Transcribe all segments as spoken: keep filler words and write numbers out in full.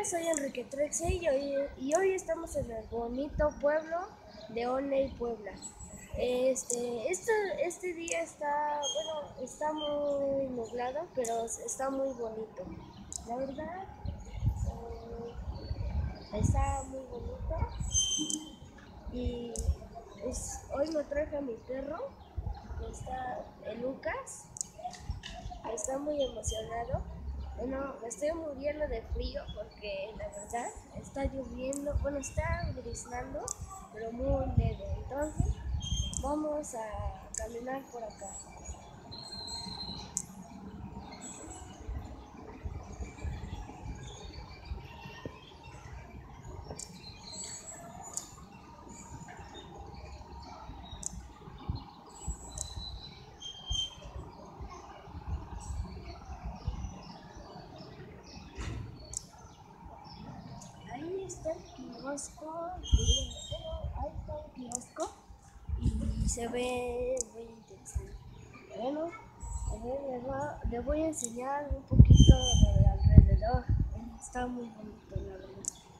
soy Enrique Trexe y hoy, y hoy estamos en el bonito pueblo de Oney, Puebla. Este, este, este día está, bueno, está muy nublado, pero está muy bonito. La verdad, eh, está muy bonito. Y pues, hoy me traje a mi perro, que está el Lucas, está muy emocionado. Bueno, me estoy muriendo de frío porque la verdad está lloviendo, bueno, está griznando, pero muy leve. Entonces, vamos a caminar por acá. Ahí está el kiosco, ahí está el kiosco y se ve muy interesante. Bueno, a ver, le, va- le voy a enseñar un poquito de alrededor. Está muy bonito, la verdad.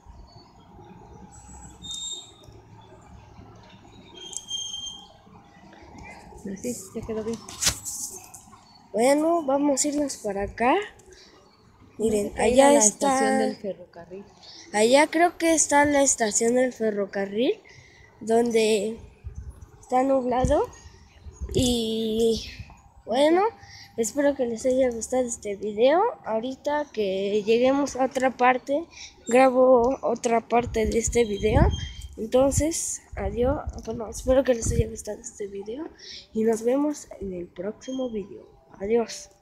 Así, ya quedó bien. Bueno, vamos a irnos para acá. Miren, Hay que ir a allá la estación está, del ferrocarril. allá creo que está la estación del ferrocarril, donde está nublado. Y bueno, espero que les haya gustado este video. Ahorita que lleguemos a otra parte, grabo otra parte de este video. Entonces, adiós. Bueno, espero que les haya gustado este video y nos vemos en el próximo video. Adiós.